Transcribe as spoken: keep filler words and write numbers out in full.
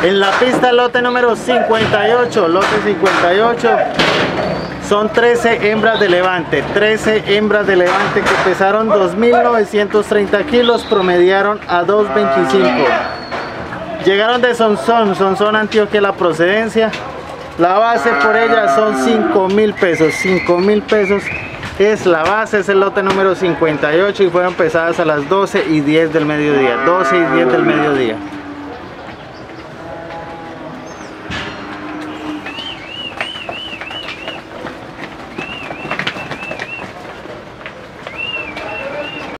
En la pista lote número cincuenta y ocho, lote cincuenta y ocho, son trece hembras de levante, trece hembras de levante que pesaron dos mil novecientos treinta kilos, promediaron a dos veinticinco. Llegaron de Sonsón, Sonsón, Antioquia, la procedencia. La base por ella son cinco mil pesos, cinco mil pesos es la base, es el lote número cincuenta y ocho y fueron pesadas a las doce y diez del mediodía, doce y diez del mediodía.